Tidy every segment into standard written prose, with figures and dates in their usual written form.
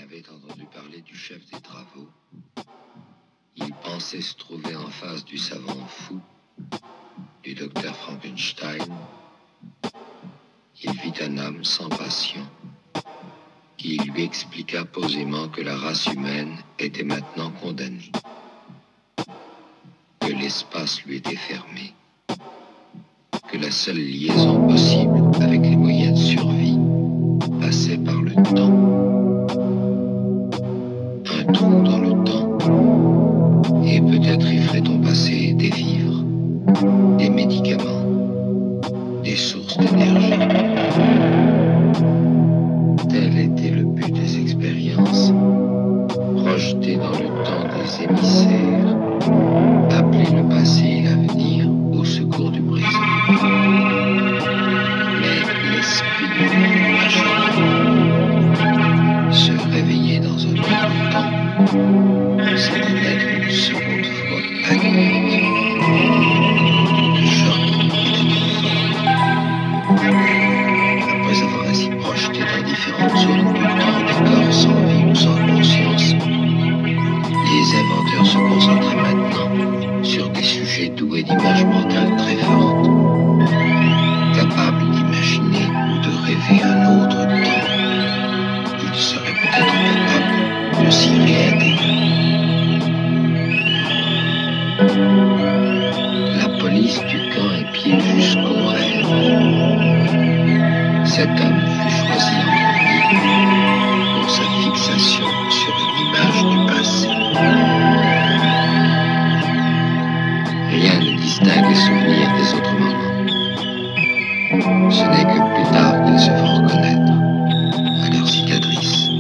avait entendu parler du chef des travaux. Il pensait se trouver en face du savant fou, du docteur Frankenstein. Il vit un homme sans passion, qui lui expliqua posément que la race humaine était maintenant condamnée, que l'espace lui était fermé, que la seule liaison possible avec les moyens de survie passait par le temps. Un trou dans le temps, et peut-être y ferait-on passer des vivres, des médicaments, des sources d'énergie. Tel était le but des expériences, projeter dans le temps des émissaires, appeler le passé et l'avenir au secours du présent. Mais l'esprit du monde machin se réveillait dans un autre temps, c'était être une seconde fois agonique. Le choc était trop fort. Après avoir ainsi projeté dans différentes zones du temps des corps sans vie ou sans conscience, les inventeurs se concentraient maintenant sur des sujets doués d'images mentales très fortes, capables d'imaginer ou de rêver un autre temps. Ils seraient peut-être capables de s'y réintégrer. La police du camp épiait jusqu'au rêve. Cet homme fut choisi en premier pour sa fixation sur une image du passé. Rien ne distingue les souvenirs des autres moments. Ce n'est que plus tard qu'ils se font reconnaître à leurs cicatrices.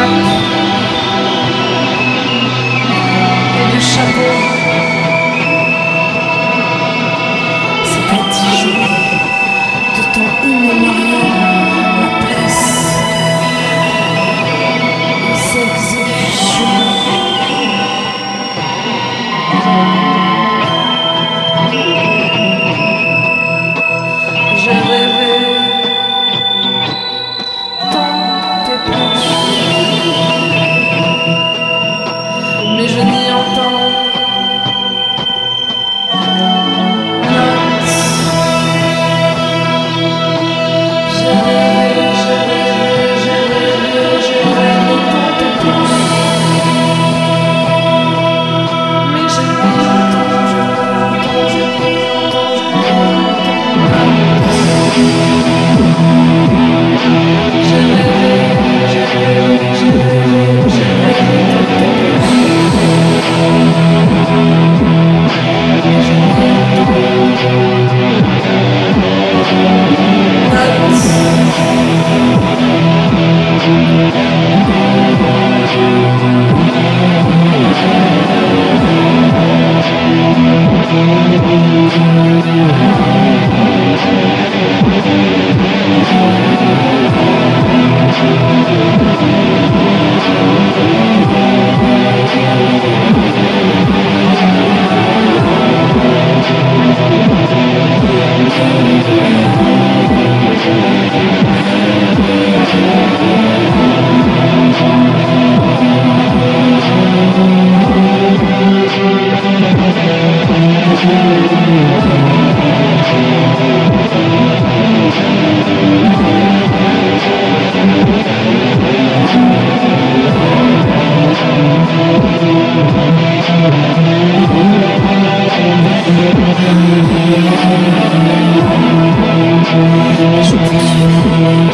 chapeau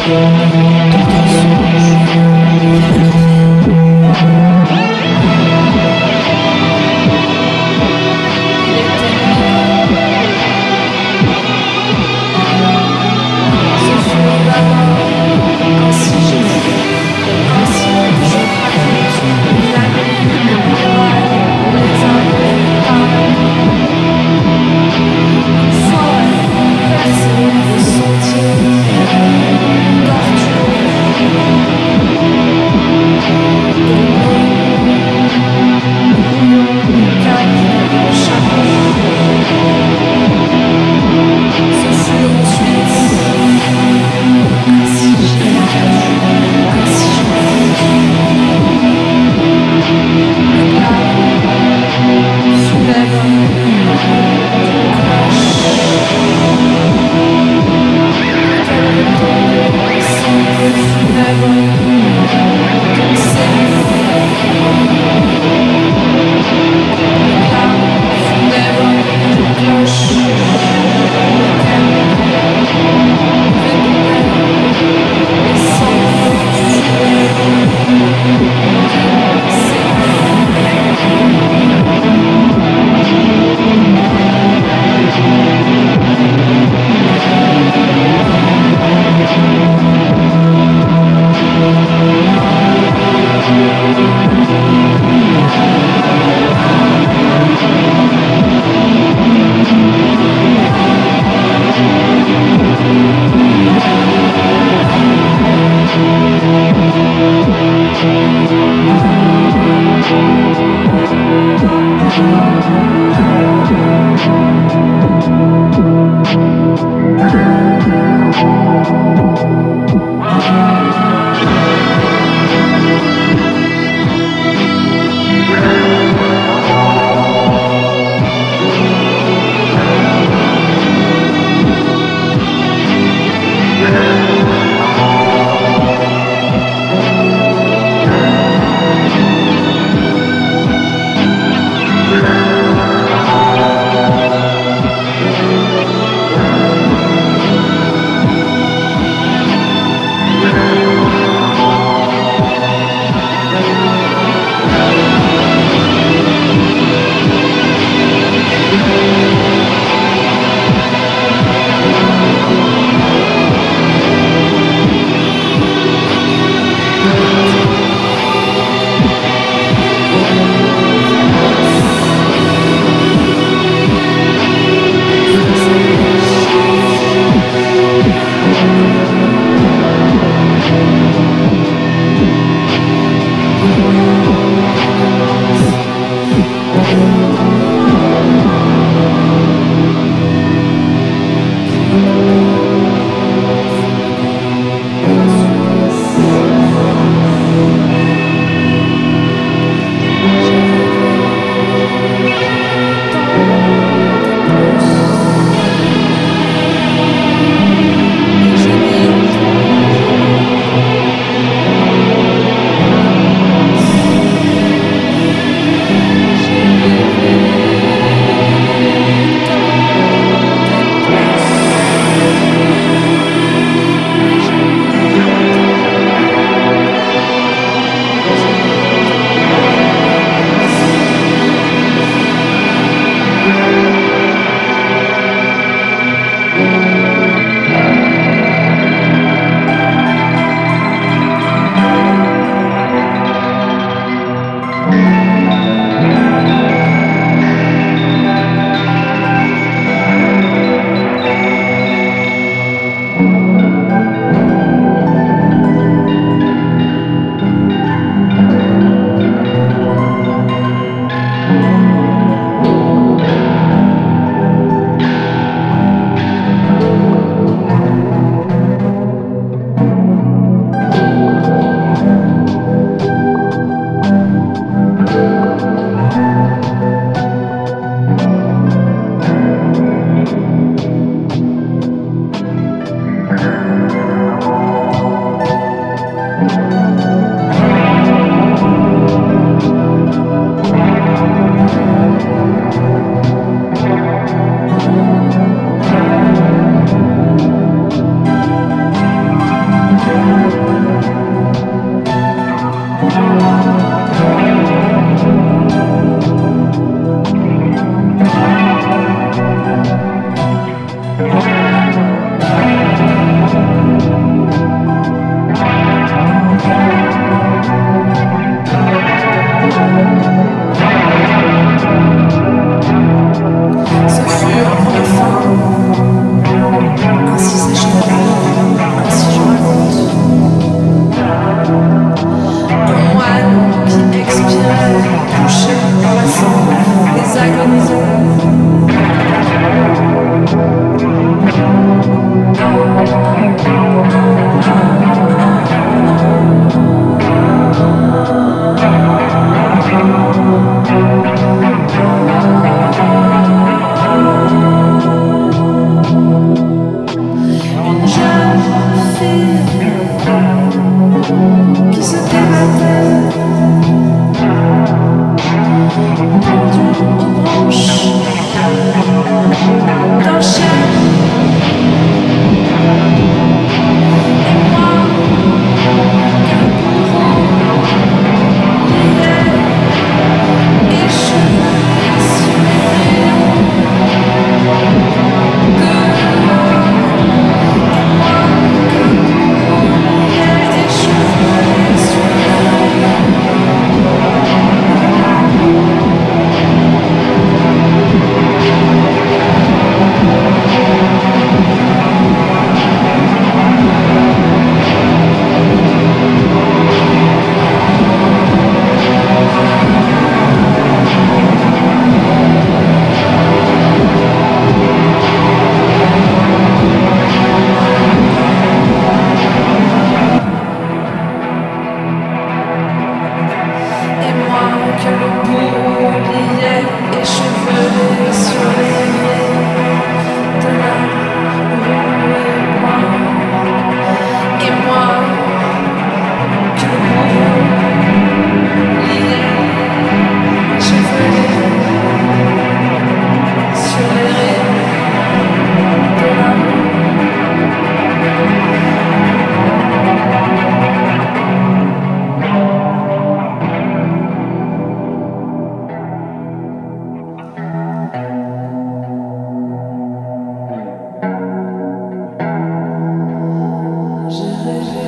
Torture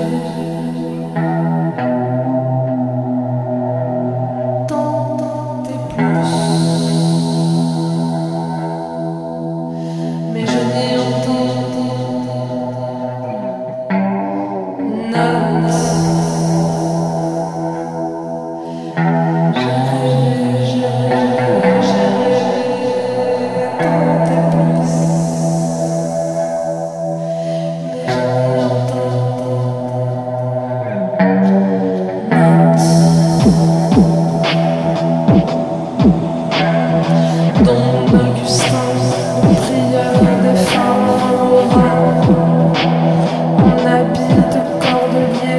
On habite corps de lier.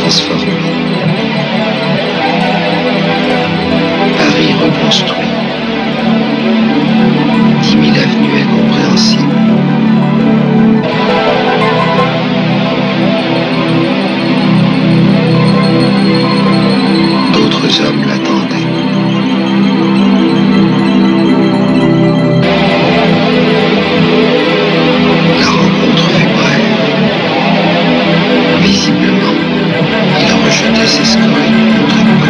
transformé. Paris reconstruit. 10 000 avenues incompréhensibles. D'autres hommes l'attendaient. La rencontre fut brève. Visiblement, il a rejeté ses scories contre moi.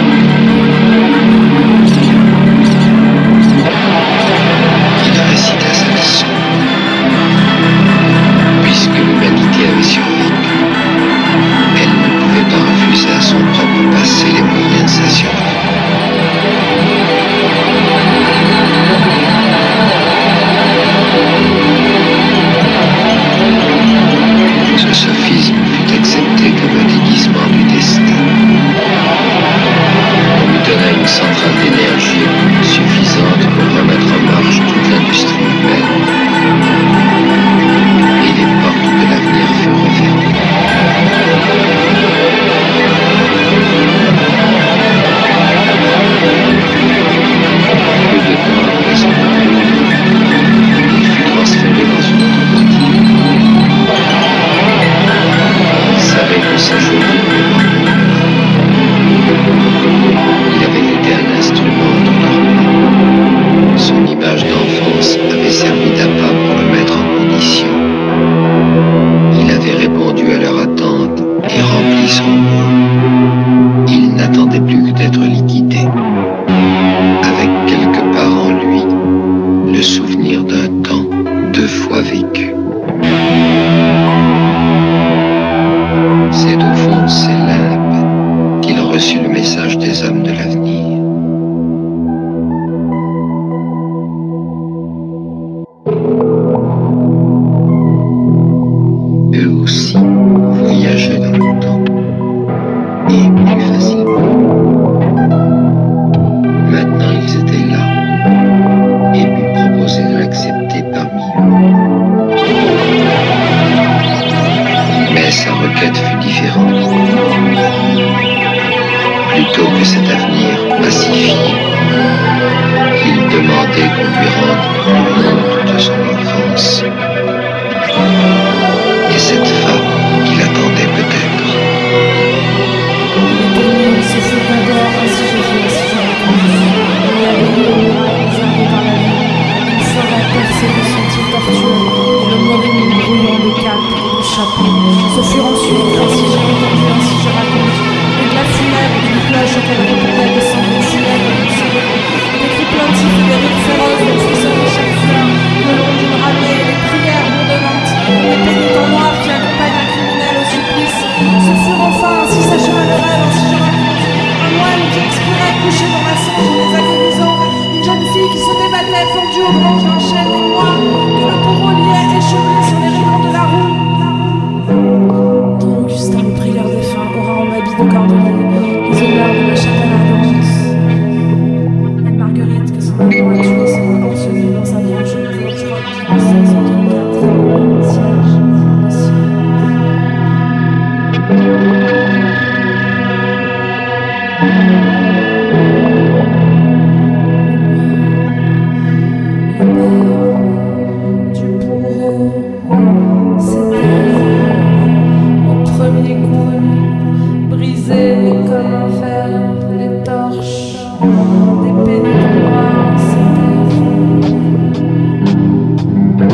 Il récita sa leçon. Puisque l'humanité avait survécu, elle ne pouvait pas refuser à son propre passé les moyens de sa survie. Ce sophisme fut accepté comme un déguisement du destin. On lui donna une centrale d'énergie suffisante pour remettre en marche toute l'industrie humaine. Et les portes de l'avenir furent refermées. Peu de temps après son retour, il fut transféré dans une autre boutique. Il savait que sa journée pourrait. Il avait été un instrument de leur main. Son image d'enfance avait servi d'appât pour le mettre en condition. Il avait répondu à leur attente et rempli son rôle. Il n'attendait plus que d'être liquidé. Avec quelque part en lui, le souvenir d'un temps 2 fois vécu. C'est au fond de ses limbes qu'il reçut le message des hommes de l'avenir. Eux aussi voyageaient dans le temps, et plus facilement. Maintenant ils étaient là, et lui proposaient de l'accepter parmi eux. Mais sa requête fut différente. Plutôt que cet avenir pacifié, il demandait qu'on lui rende le monde de son enfance. Et cette femme qu'il attendait peut-être. Ce fut d'abord ainsi je fais, ainsi je raconte. Il avait eu au bras réservé par la vie. Une fois la percée de sentier tortueux, et le morning brouillant de capes et de chapeaux. Ce fut ensuite ainsi j'ai entendu, ainsi je raconte. Et de la funèbre d'une cloche auquel répondait des sanglots funèbres et doucereux. Des cris plaintifs et des rires féroces dont frissonnait chaque fleur, le long d'une ramée, les prières bourdonnantes, les pénitents noirs qui accompagnent un criminel au supplice. Ce furent enfin ainsi s'acheva le rêve, ainsi je raconte. Un moine qui expirait couché dans la songe des agonisants, une jeune fille qui se débattait pendue aux branches d'un chêne, et moi que le bourreau liait échevelé sur les rayons de la roue. Don Augustin, le prieur défunt, aura en habit de cordelier les honneurs de la chapelle ardente. Et Marguerite, que son amant a tué, s'est ensevelie dans sa branche de George Floyd en 1634. Siège, le ciel. Du bourreau, c'était au premier coup, brisé comme un fer, les torches, des pénibles noirs, c'était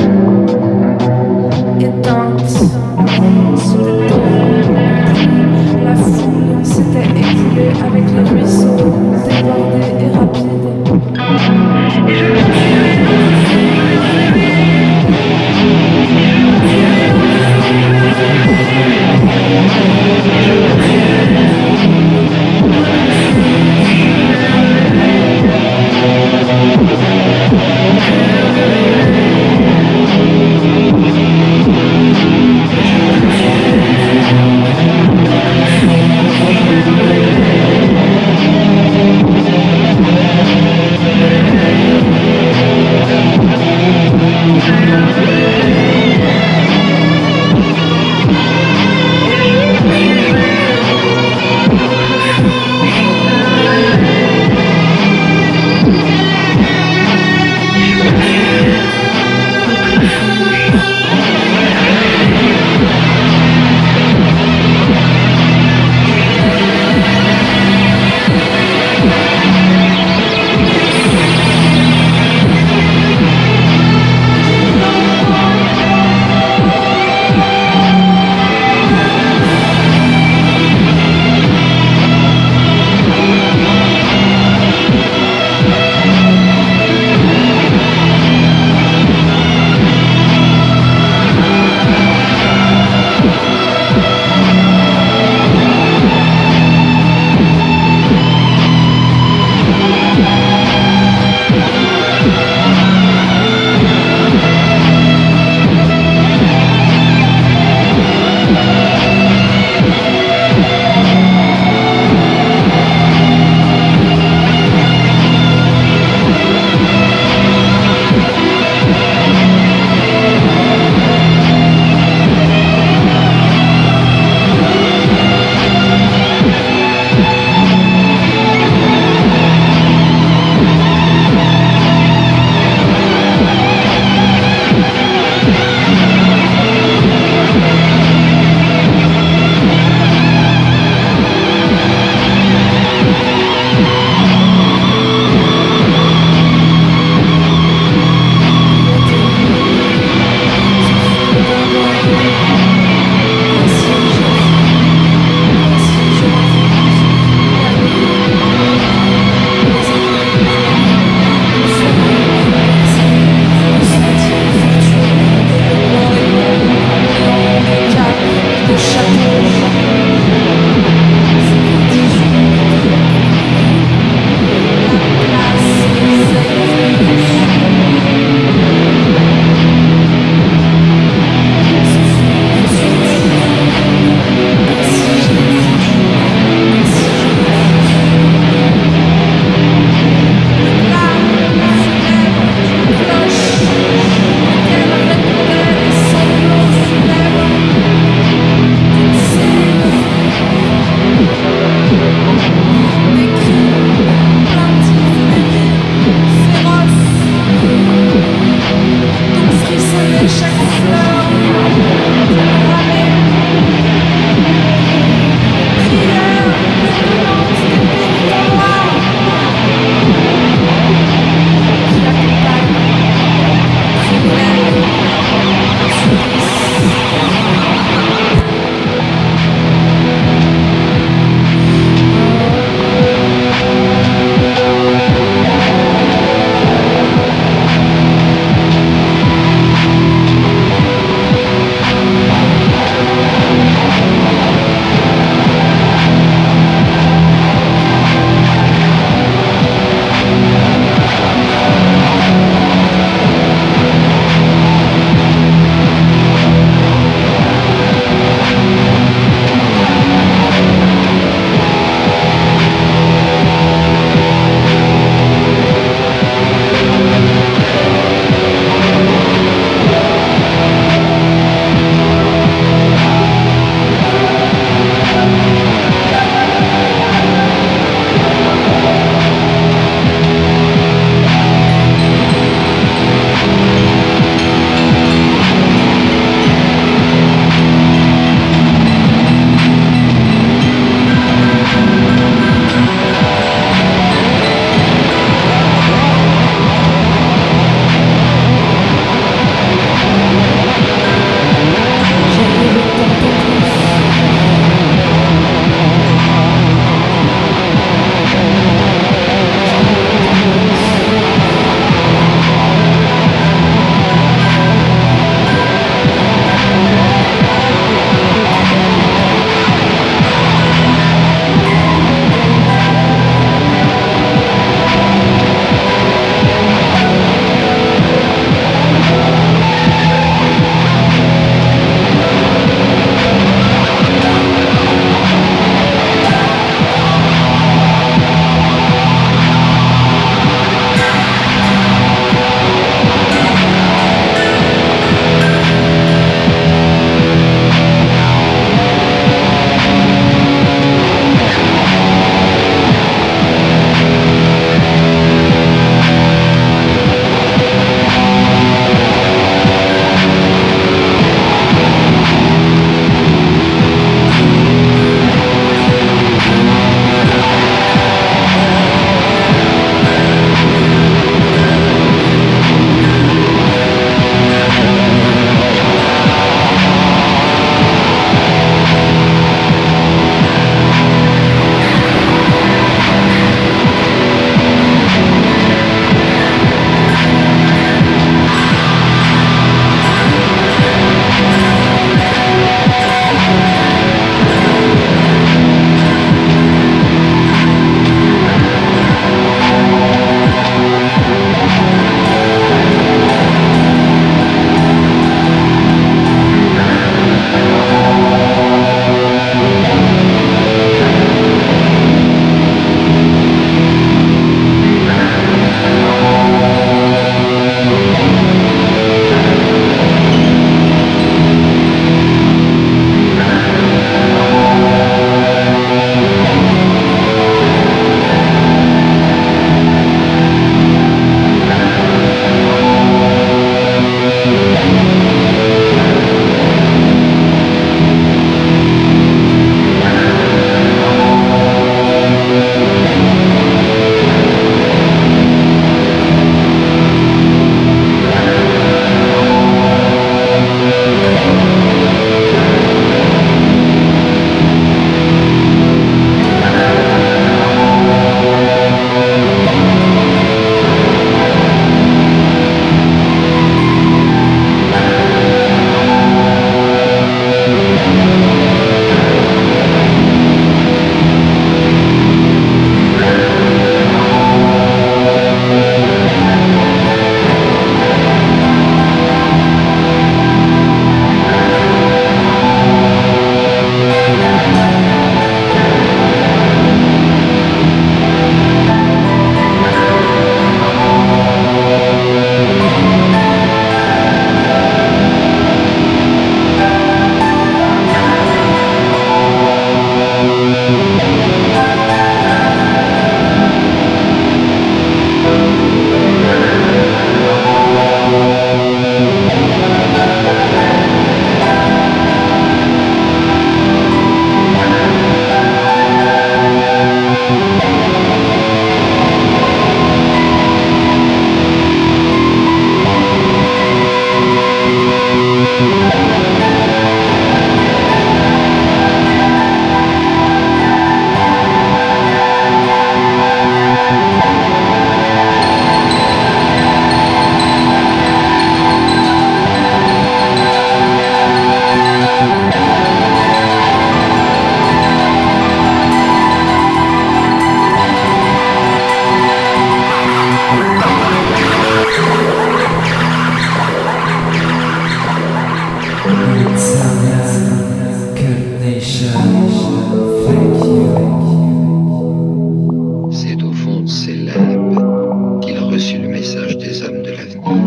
le message des hommes de l'avenir.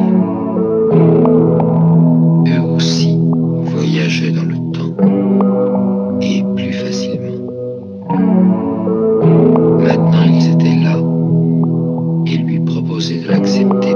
Eux aussi voyageaient dans le temps, et plus facilement. Maintenant ils étaient là, et lui proposaient de l'accepter